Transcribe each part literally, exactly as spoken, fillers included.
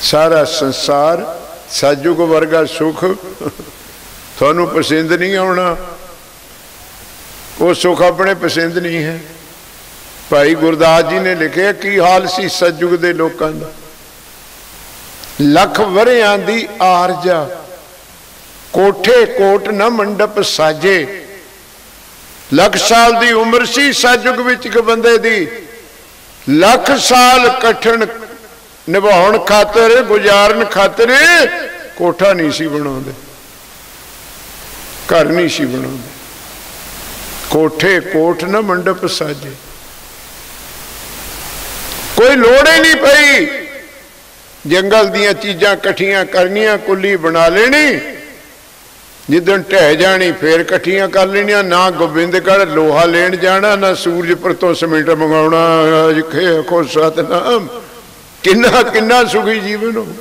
सारा संसार सतयुग वर्गा सुख थानू पसंद नहीं आना, वो सुख अपने पसंद नहीं है। भाई गुरदास जी ने लिखे की हाल सी सतयुग के लोगों का, लख वरियां दी आरजा कोठे कोट न मंडप साजे। लख साल दी उम्र सी सतयुग विच एक बंदे दी, लख साल कठिन निभाउण खातिर गुजारन खातिर कोठा नहीं सी बनाउंदे, घर नहीं सी बनाउंदे। कोठे कोट न मंडप साजे, कोई लोड़ ही नहीं पई जंगल दियां चीजां कट्ठियां करनियां, कुली बना लेनी, जिदन ढह जानी फिर कट्ठियां कर लेनियां। ना गोबिंदगढ़ लोहा लेन जाना, ना सूरजपुर तो सीमेंट मंगाउणा। खो सतनाम, किन्ना किन्ना सुखी जीवन हो।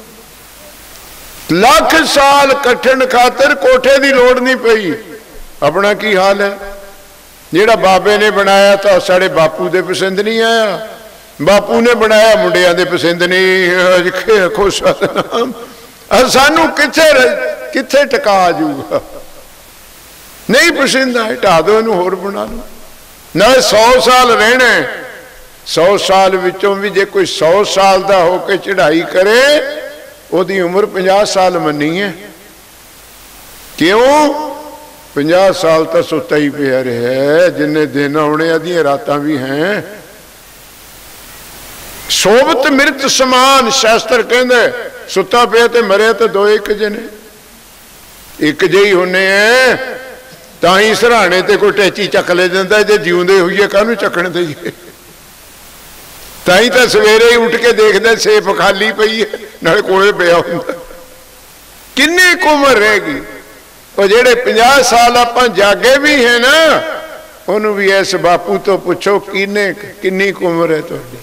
लख साल कठिन खातिर कोठे की लोड़ नहीं पई। अपना की हाल है, जिहड़ा बाबे ने बनाया तो साढ़े बापू दे पसंद नहीं आया, बापू ने बनाया मुंडियां दे पसंद नहीं। खो सतनाम, सानू किथे किथे टका जूगा, नहीं पसंद आए ढा दो, इनू होर बना लो। नाले सौ साल रहना, सौ साल विचों भी जे कोई सौ साल का होके चढ़ाई करे, ओदी उम्र पचास साल मनी है। क्यों? पचास साल तो सुता ही पिया रहा, जिन्ने दिन आने अद्धिया रातां भी हैं। सोबत मृत समान शास्त्र कहंदे, सुता पिया तो मरिया तो दो एक जने, एक जे ही होने हैं। तां ही सराहने ते कोई टैची चक ले जाता, जे जिउंदे होइए काहनूं चकण देईए। तां ही तो सवेरे ही उठ के देखते सेफ खाली पई है, नाले कोले पिया हुंदा। किन्नी क उमर रहेगी? और जेड़े पचास साल आपां जागे भी है ना, उन्होंने भी इस बापू तो पुछो किन्ने किन्नी क उमर है तुहाडी?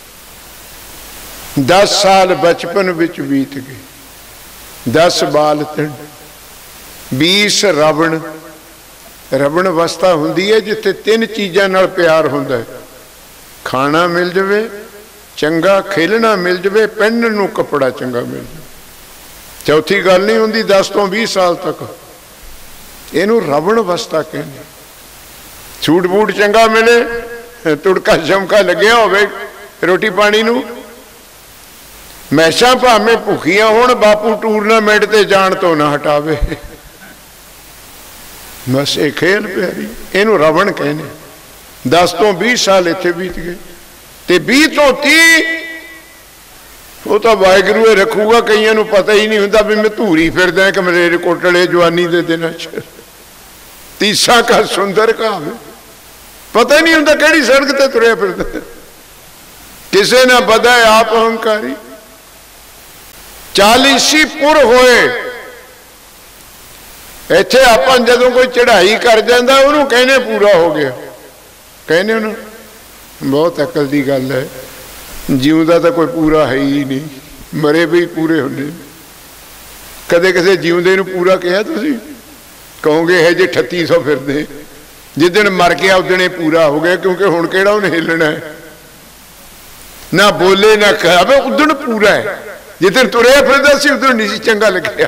दस साल बचपन विच बीत गए, दस बाल तिन, बीस रावण। रावण अवस्था हुंदी है जिथे तीन चीज़ां नाल प्यार हुंदा है, खाना मिल जाए, चंगा खेलना मिल जाए, पहनण नूं कपड़ा चंगा मिल जाए। चौथी गल नहीं हुंदी दस तो बीस साल तक, इनू रावण अवस्था कहंदे। छूट बूट चंगा मिले, तुड़का झमका लग्या होवे रोटी पानी नूं, मैशा भावें भुखियां होण, बापू टूरनामेंट ते जाण तो ना हटावे। बस ये खेल प्यारी, इनू रावण कहने। दस तो बीस साल इत्थे बीत गए, ते बीस तो तीह वो तो वाहिगुरू रखूगा। कईयां नूं पता ही नहीं हुंदा भी मैं धूरी फिरदा कि मलेर कोटले जवानी दे दिनां च। तीसा का सुंदर कावे, पता ही नहीं हुंदा किहड़ी सड़क ते तुरिया फिरदा, किसे ना पता है आप अहंकारी। चालीसी पुर होए, इत्थे आपां जदों कोई चढ़ाई कर जांदा उहनूं कहने पूरा हो गया, कहने उन्होंने बहुत अकल की गल है। जीवदा तो कोई पूरा है ही नहीं, मरे भी पूरे होने। कदे किसी जीवदे नूं पूरा कहा तुसीं? कहोगे है जे अठत्ती सौ फिरदे, जिदन मर गया उदने पूरा हो गया, क्योंकि हुण किहड़ा उन्हें हिलना है, ना बोले ना खावे, उदन पूरा है। जिदन तुरिया फिरदा सी उदन नहीं सी चंगा लग्या।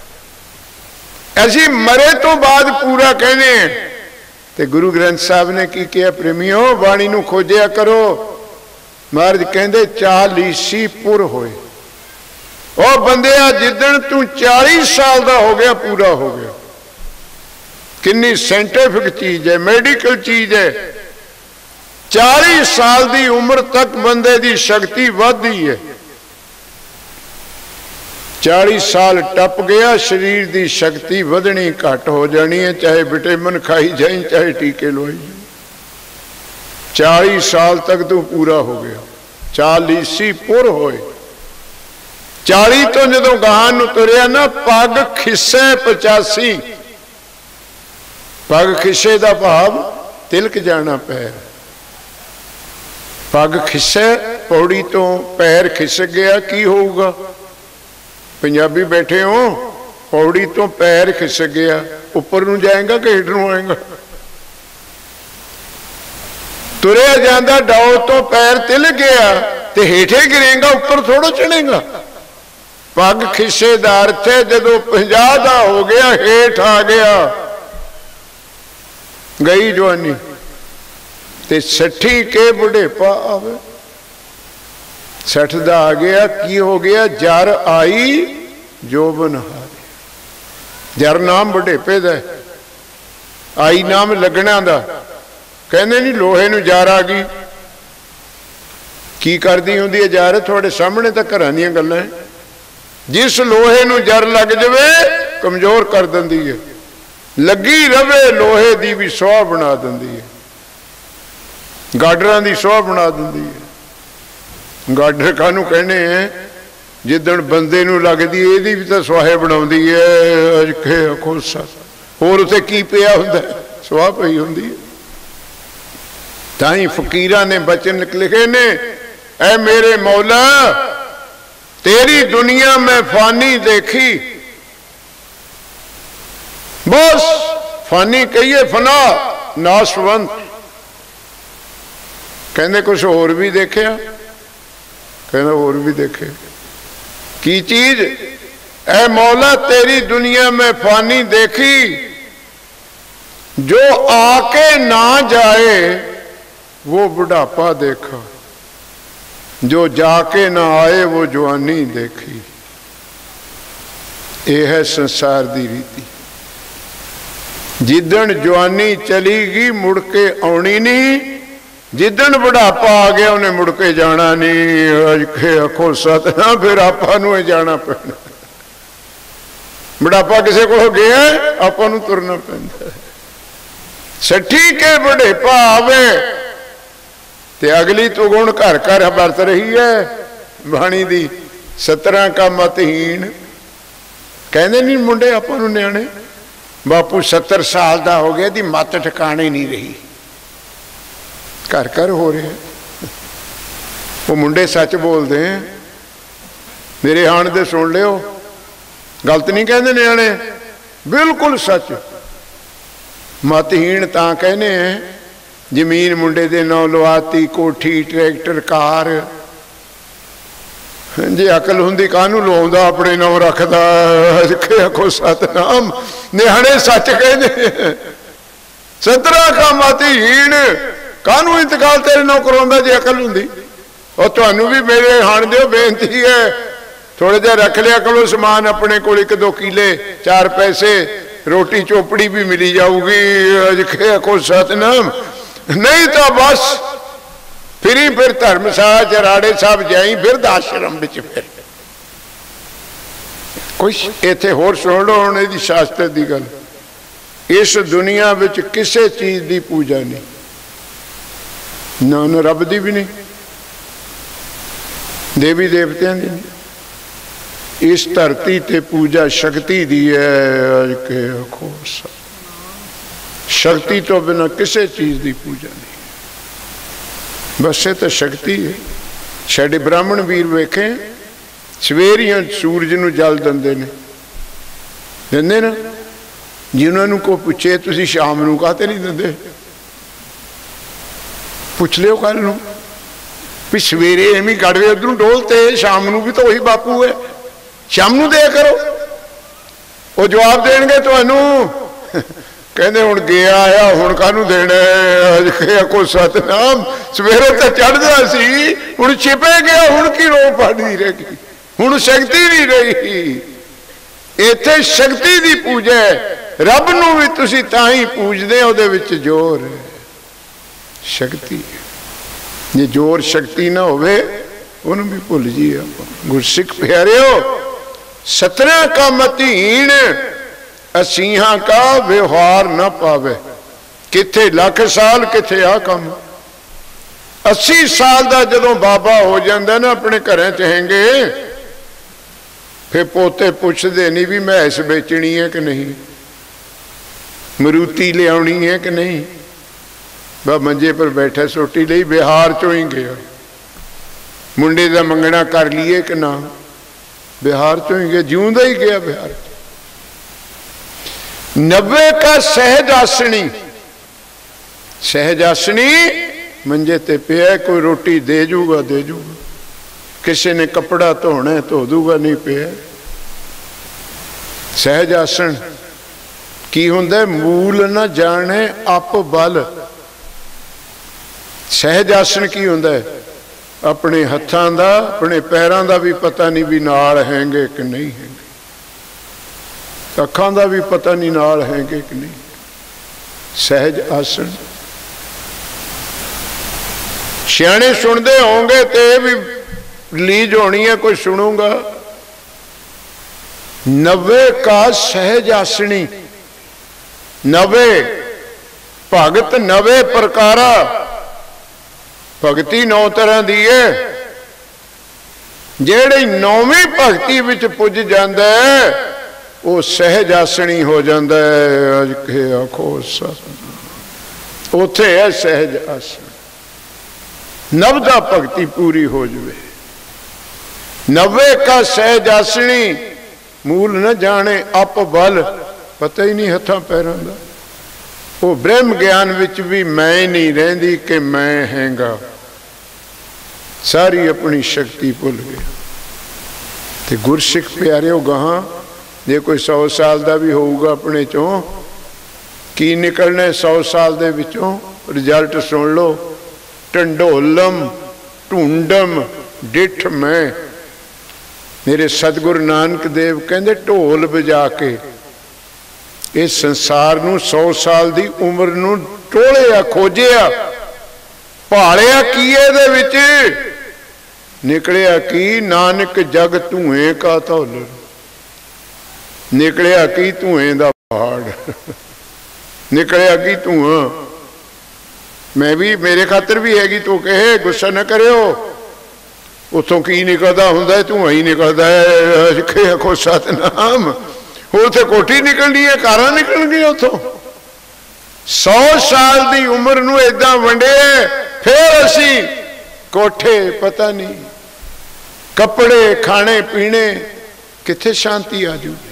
असीं मरे तो बाद पूरा कहने। ते गुरु ग्रंथ साहब ने की किया, प्रेमियों बाणी नूं खोजिया करो। महाराज कहंदे चालीसी पुर होए, ओ बंदिया जिदन तू चालीस साल का हो गया पूरा हो गया। कितनी साइंटिफिक चीज है, मेडिकल चीज है। चालीस साल की उम्र तक बंदे की शक्ति वधदी है। चालीस साल टप गया, शरीर की शक्ति वधनी घट हो जानी है, चाहे विटामिन खाई जाए चाहे टीके लवाई। चालीस साल तक तू पूरा हो गया, चालीसी पुर होए। चाली तो जो गां तुरिया ना, पग खिस्से पचासी। पग खिस्से का भाव तिलक जाना पैर। पग खिस्से पौड़ी तो पैर खिस गया, की होगा? पंजाबी बैठे हो, पौड़ी तो पैर खिस गया, उपर नूं जाएगा कि हेठ नूं आएगा? तुरिया जाता डाओ तो पैर तिल गया, तो हेठे गिरेगा, उपर थोड़ा चढ़ेगा। पग खिस्सेदार थे, जदों पंजाह दा हो गया हेठ आ गया गई जवानी, ते सठी के बुढ़ेपा आवे। सठ दा आ गया की हो गया, जर आई जोबन हारे। जर नाम बुढ़ेपे दा, आई नाम लगना दा। कहते नहीं लोहे नूं जार आ गई, की करदी हुंदी है जार? थोड़े सामने तो घर दी गल्लां है। जिस लोहे नूं जर लग जावे कमजोर कर दिंदी है, लगी रवे लोहे दी भी सोह बना दिंदी है, गाडरां दी सोह बना दिंदी है। गाडर कानू कहने हैं, जिदण बंदे नूं लगदी इहदी भी तो सुआहे बनाउंदी है। अजखे खोसा होर उत्थे की पिया हुंदा, सुआह पई हुंदी है। ताई फकीरां ने बचन लिखे ने, ऐ मेरे मौला तेरी दुनिया में फानी देखी, बस फानी कहिए फना नाशवंत। कहने कुछ होर भी देखिया? कहना होर भी देखे। की चीज? ऐ मौला तेरी दुनिया में फानी देखी, जो आके ना जाए वो बुढ़ापा देखा, जो जाके ना आए वो जवानी देखी। यह है संसार की रीति। जिदन जवानी चलीगी मुड़ के आनी नहीं, जिदन बुढ़ापा आ गया उन्हें मुड़ के जाना नहीं। अजखे अखो सत ना, फिर आपा नूं जाना पैना। बुढ़ापा किसी को गया, आपा नूं तुरना पैंदा। सठी के बुढ़ेपा आवे ते अगली तो गुण घर घर बरत रही है बाणी दी, सत्रह का मतहीन। कहते नहीं मुंडे आपा नूं न्याणे, बापू सत्तर साल का हो गया, दी मत ठिकाने नहीं रही। घर घर हो रहे हैं। वो मुंडे सच बोलते हैं, मेरे आण दे सुन लियो, गलत नहीं कहते न्याणे, बिल्कुल सच। मतहीन तां कहने हैं, जमीन मुंडे दे नां लवाती, कोठी ट्रैक्टर कार। जे अकल हुंदी कानू लवाउंदा, अपने नाम रखदा। आखो सतनाम, न्याणे सच कहते। सत्रह का मतहीन कानू इंतकाल तेरे नाम करवाउंदा जे अकल हुंदी। और तुहानू भी मेरे हाण दिओ बेनती है, थोड़ा जिहा रख लिया करो समान अपने को, एक दो किले चार पैसे, रोटी चोपड़ी भी मिली जाऊगी। अजखे आखो सतनाम, नहीं तो बस फिरी फिर धर्मशाला चराड़े साहब जाई, फिर आश्रम विच फिर कुछ इत्थे होर सुन लो। हुण इहदी शास्त्र दी गल, इस दुनिया विच किसी चीज दी पूजा नहीं, ना ना रब दी भी नहीं, देवी देवतियां दी नहीं। इस धरती ते पूजा शक्ति दी है। शक्ति तो बिना किसी चीज की पूजा नहीं, बस ये तो शक्ति है। साडे ब्राह्मण वीर वेखे सवेरियां सूरज नूं जल दिंदे ने, दिंदे ना। जिन्होंने को पूछे तुसीं शाम नूं काहते नहीं दिंदे, पुछ लियो कल नूं भी सवेरे एवं गड़वे उधरों डोलते, शाम नूं भी तो वही बापू है, शाम नूं दे करो। वो जवाब देंगे तुहानूं, कहते हुण गया आया हुण काहनूं देना। को सतनाम, सवेरे तो चढ़दा सी, हुण छिपे गया, हुण की रो पानी रह गई, हुण शक्ति नहीं रही। इत्थे शक्ति की पूजा है, रब नूं भी तुसीं तां ही पूजदे, उहदे विच जोर है, शक्ति। जे जोर शक्ति ना होवे उन्होंने भी भुल जी। गुरसिख प्यारियो, सत्रह का मतीन असीहा का व्यवहार न पावे। किथे लख साल किथे आ कम। अस्सी साल का जदों बाबा हो जाता ना अपने घर चहेंगे, फिर पोते पुछदे नहीं भी मैस बेचनी है कि नहीं, मरूती लियानी है कि नहीं। बा मंजे पर बैठा सोटी ली, बिहार चो ही गया। मुंडे का मंगना कर लिए कि ना, बिहार चो ही गया, जिऊंदा ही गया बिहार। नब्बे का सहज आसनी, सहज आसनी मंजे ते पिया, कोई रोटी दे जूगा दे जूगा, किसी ने कपड़ा धोना धो दूगा नहीं पिया। सहज आसन की हुंदा? मूल न जाने अप बल। सहज आसन की हुंदा? अपने हत्थां दा अपने पैरां दा भी पता नहीं भी नाल हैंगे कि नहीं हैंगे, अखां दा भी पता नहीं नाल हैंगे कि नहीं। सहज आसन सियाणे सुनते होंगे तो यह भी रिलीज होनी है, कोई सुनूंगा। नवे का सहज आसनी, नवे भगत नवे प्रकारा। भगती नौ तरह की है, जेड़ी नौवीं भगती विच पुज जांदा है वो सहज आसनी हो जाता है। अज के आखो उथे है सहज आसन। नवदा भगती पूरी हो जाए। नवे का सहज आसनी, मूल न जाने अप बल। पता ही नहीं हथां पैरां दा। वो ब्रह्म ज्ञान विच भी मैं नहीं रहिंदी कि मैं हैंगा, सारी अपनी शक्ति भुल गया। ते गुरसिख प्यारिओ गहां जे कोई सौ साल का भी होगा अपने चों, की निकलना सौ साल दे विचों? रिजल्ट सुन लो। ढंढोलम ढूंढम डिठ मैं। मेरे सतगुरु नानक देव कहते ढोल बजा के इस संसार नूं सौ साल की उम्र नूं टोलिया, खोजिया, भालिया की इहदे विच निकलिया की नानक जग धुएं का धौलर। निकलिया की धुएं दा पहाड़। निकलिया की धुआं। मैं भी मेरे खातर भी हैगी, तो कहे गुस्सा न करियो। उतों की निकलता हुंदा, धुआं ही निकलता है। आखो सतनाम। उथे कोठी निकलनी है, कारां निकल गई उतों। सौ साल की उम्र नूं इदां वंडे, फिर असी कोठे पता नहीं, कपड़े खाने पीने, किथे शांति आ जूगी।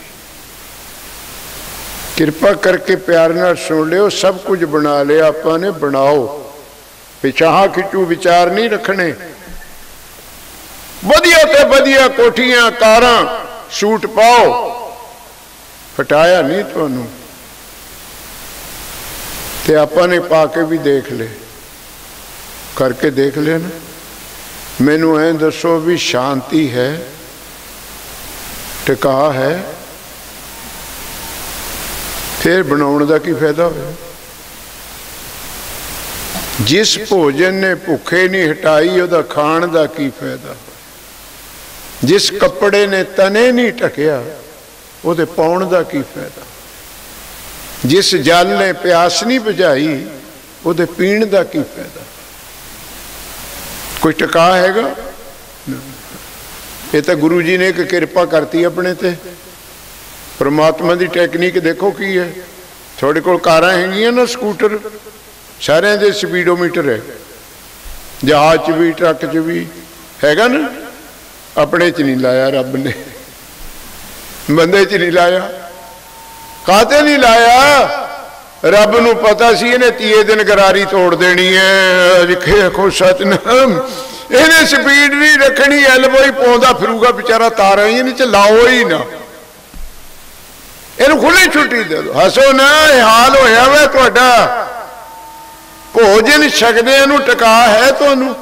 कृपा करके प्यार नाल सुन लियो। सब कुछ बना लिया आपां ने, बनाओ। पिछाह खिचू विचार नहीं रखने। वधिया ते वधिया कोठियां कारां सूट पाओ, हटाया नहीं तुहानू। ते आपां ने पा के भी देख ले, करके देख ले ना। मैनू ऐ दसो भी शांति है, टिका है, फिर बनाने का की फायदा हो? जिस भोजन ने भुखे नहीं हटाई उहदा खाण का की फायदा? जिस कपड़े ने तने नहीं ढकिया उहदे पाउण का की फायदा? जिस जल ने प्यास नहीं बुझाई उहदे पीण का की फायदा? कोई टिका हैगा? ये तो गुरु जी ने एक कृपा करती अपने ते। परमात्मा की टेक्निक देखो की है। थोड़े कोल कारां हैगियां ना, स्कूटर, सारे दे स्पीडोमीटर है। जहाज च भी ट्रक च भी हैगा ना। अपने च नहीं लाया रब ने, बंदे च नहीं लाया। काते नहीं लाया? रब नूं पता सी इन्हें तीए दिन गरारी तोड़ देनी है। लिखे आखो सतनाम। इन्हें स्पीड नहीं रखनी, एलबो ही पाउंदा फिरूगा बेचारा, तारा ही नहीं चलाओ ही ना। इन्हू खुली छुट्टी दे दो। हसो ना, हाल होया वा तुहाडा। भोजन छकदे नूं टिका है तुहानू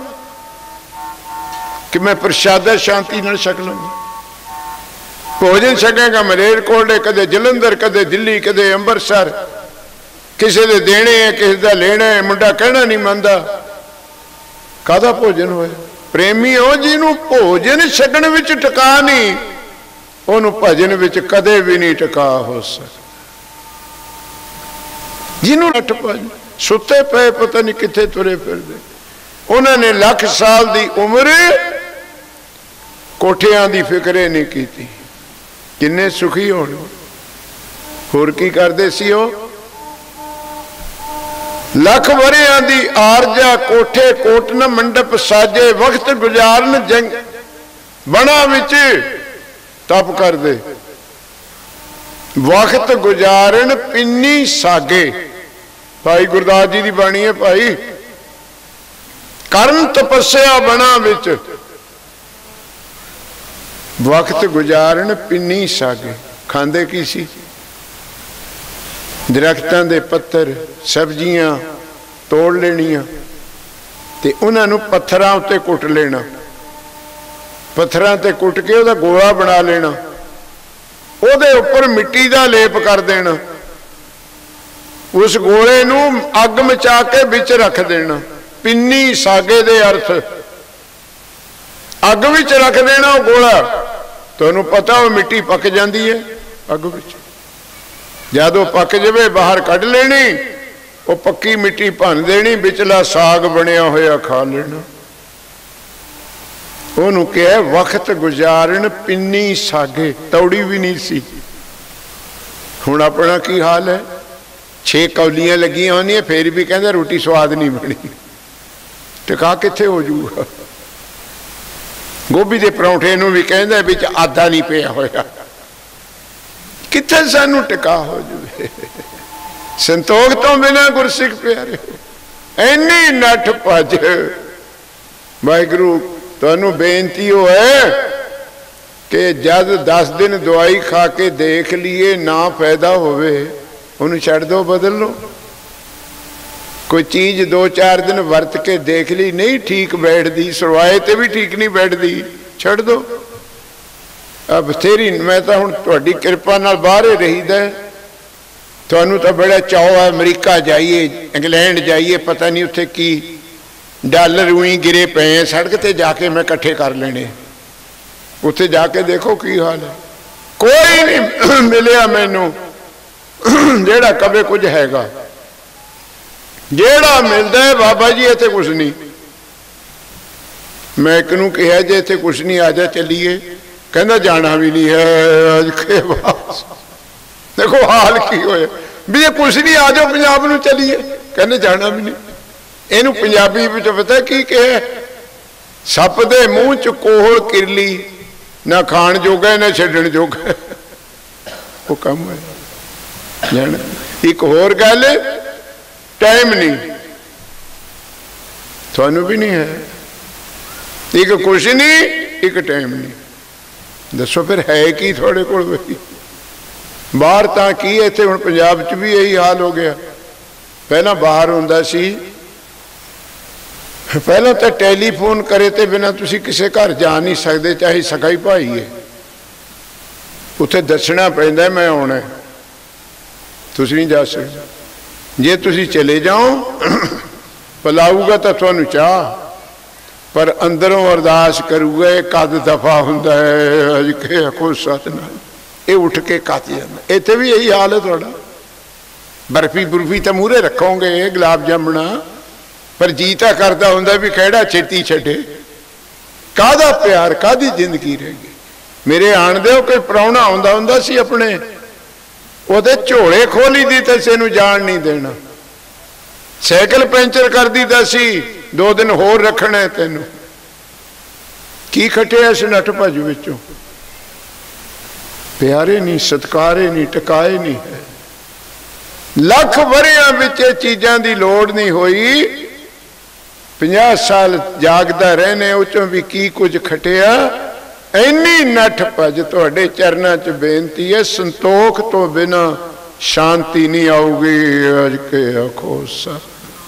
कि मैं प्रशादा शांति नाल छक लवां? भोजन छकेगा मलेरकोटले, कदे जलंधर, कदे दिल्ली, कदे अंबरसर। किसी दे देने है, किसी दा लेना है। मुंडा कहना नहीं मनदा, कादा भोजन होया? प्रेमी हो जिन्हों भोजन छकण विच टिका नहीं, उन्होंने भजन विच कदे भी नहीं टिका हो सकता। जिन्होंने अठ भज सुते पे पता नहीं किथे तुरे फिरदे, उन्होंने लख साल की उम्र कोठियां की फिक्रे नहीं की। किन्ने सुखी होने। होर की करते सी? लख वरियां दी आरजा, कोठे कोटन मंडप साजे, वक्त गुजारन जंग बना विच तप कर दे, वक्त गुजारन पिन्नी सागे। भाई गुरदास जी की बाणी है। भाई करन तपस्या बना विच, वक्त गुजारन पिन्नी सागे। खांदे की सी? दरख्तां दे पत्तर, सब्जियां तोड़ लेनियां ते उन्हां नूं पत्थरां उत्ते कुट लेना, पत्थरां ते कुट के उहदा गोला बना लेना, उहदे उपर मिट्टी दा लेप कर देना, उस गोले नूं अग मचा के विच रख देना। पिन्नी सागे दे अर्थ अग विच रख देना वो गोला। तुहानूं पता वो मिट्टी पक जाती है अग विच, जद वो पक जाए बाहर कढ़ लेनी, वो पक्की मिट्टी भन देनी, विचला साग बनिया होया खा लेना। उन्होंने कहा वक्त गुजारन पिन्नी सागे। तौड़ी भी नहीं सी। हुण अपना की हाल है? छे कौलियां लगियां होंदियां फिर भी कहंदा रोटी स्वाद नहीं बनी। टिका कित्थे हो जूगा? गोभी के परौंठे नूं भी कहंदा विच आधा नहीं पिया होया, कित्थे सानू टिका हो जाए? संतोख तो बिना गुरसिख प्यारे इन्नी नठ भज। वाहिगुरू तुहानू बेनती हो है कि जब दस दिन दवाई खा के देख लीए ना फायदा होवे, उन्हें छड़ दो, बदल लो। कोई चीज दो चार दिन वरत के देख ली नहीं ठीक बैठती, सरवाए ते भी ठीक नहीं बैठती, छड़ दो। अब बथेरी मैं तो हुण तुहाडी किरपा नाल बाहर ही रहीदा। तुहानू तो बड़ा चाव है अमरीका जाइए, इंग्लैंड जाइए, पता नहीं उत्थे की डॉलर उई गिरे पे हैं सड़क ते जाके मैं इकट्ठे कर लेने। उत्थे जाके देखो की हाल है। कोई नहीं मिलिया मैनू जेड़ा कभी कुछ हैगा। जेड़ा मिलता है बाबा जी इत्थे कुछ नहीं। मैं एक नूं कहा जे इत्थे कुछ नहीं आ जा चलीए, कहना जाना भी नहीं है अज के बाद। देखो हाल की होया भी ये कुछ नहीं, आ जाओ पंजाब नूं चलीए, कहने जाना भी नहीं। इनू पंजाबी विच पता की कहा? सप दे मूँह च कोहल किरली, ना खाण जोगा ना छड्डण जोगा। वो कम है जाना। एक होर गल, टाइम नहीं, थानू भी नहीं है। एक कुछ नहीं, एक टाइम नहीं। दसो फिर है की थोड़े कोल? बई बाहर तां की है, इत्थे हुण पंजाब च भी यही हाल हो गया। पहला बाहर हुंदा सी, पहला तो टैलीफोन करे ते बिना तुसी किसी घर जा नहीं सकते, चाहे सगा भाई है। उत्थे दसना पैंदा मैं आउणा, तुसी नहीं जा सकते। जे तुसी चले जाओ पिलाऊगा तो तुहानू चाह, पर अंदरों अरदास करूगा कद दफा हुंदा है अज के आखो सतनाम, ये उठ के कत जांदा। इत्थे भी यही हाल है तुहाडा। बर्फी बुर्फी तो मूहरे रखोगे, गुलाब जामुना, पर जीता करता हुंदा भी कहड़ा छेती छड्डे। काहदा प्यार, काहदी जिंदगी रहेगी? मेरे आण दे कोई प्राहुणा आउंदा हुंदा सी अपने, ओहदे झोले खोली दी ते इसे नूं जाण नहीं देना। साइकिल पैंचर कर दीदा सी, दो दिन होर रखना है तैनूं। की खटिया इस नठ भज विचों? प्यारे नहीं, सत्कारे नहीं, टकाए नहीं है। लख वरियां विच चीज़ां दी लोड़ नहीं होई, पंजाह साल जागदा रहने उचों भी की कुछ खटिया। इन्नी नठ भज तुहाडे चरनां च बेनती है, संतोख तो बिना शांति नहीं आऊगी। अज के आखो सा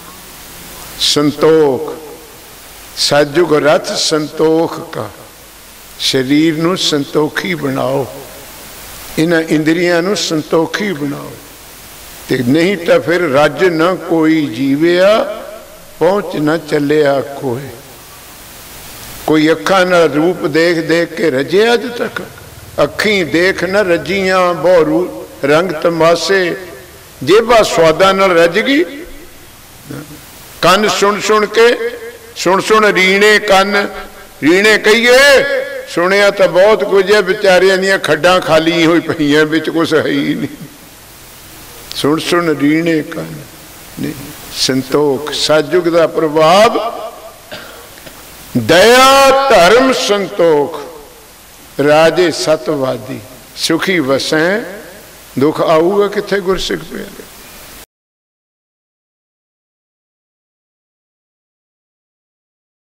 संतोख, सतयुग रथ संतोख का। शरीर नूं संतोखी बनाओ, इन्हां इंद्रियां नूं संतोखी बनाओ, ते नहीं तो फिर रज न कोई जीविया, पहुंच न चलिया कोई। कोई अखा न रूप देख देख के रजे अज तक, अखी देख न रजियां बहु रंग तमाशे, जेबा स्वादा न रज गई। कन सुन सुन के, सुन सुन रीणे कन, रीणे कहिए सुनिया तो बहुत कुछ है, बेचारियां दियां खड्डां खाली हुई पईयां, विच कुछ है ही नहीं। सुन सुन रीणे कन नहीं। संतोख सतयुग का प्रभाव, दया धर्म संतोख, राजे सतवादी, सुखी वसें, दुख आऊगा किथे गुरसिख पे।